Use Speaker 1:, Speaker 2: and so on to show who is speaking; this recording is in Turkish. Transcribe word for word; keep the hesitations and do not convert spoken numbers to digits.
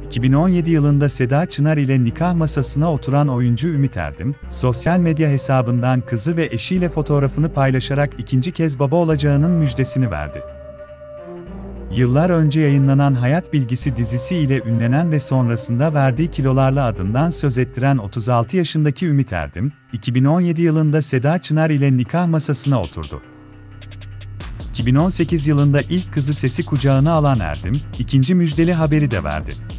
Speaker 1: iki bin on yedi yılında Seda Çınar ile nikah masasına oturan oyuncu Ümit Erdem, sosyal medya hesabından kızı ve eşiyle fotoğrafını paylaşarak ikinci kez baba olacağının müjdesini verdi. Yıllar önce yayınlanan Hayat Bilgisi dizisi ile ünlenen ve sonrasında verdiği kilolarla adından söz ettiren otuz altı yaşındaki Ümit Erdem, iki bin on yedi yılında Seda Çınar ile nikah masasına oturdu. iki bin on sekiz yılında ilk kızı Ses'i kucağına alan Erdem, ikinci müjdeli haberi de verdi.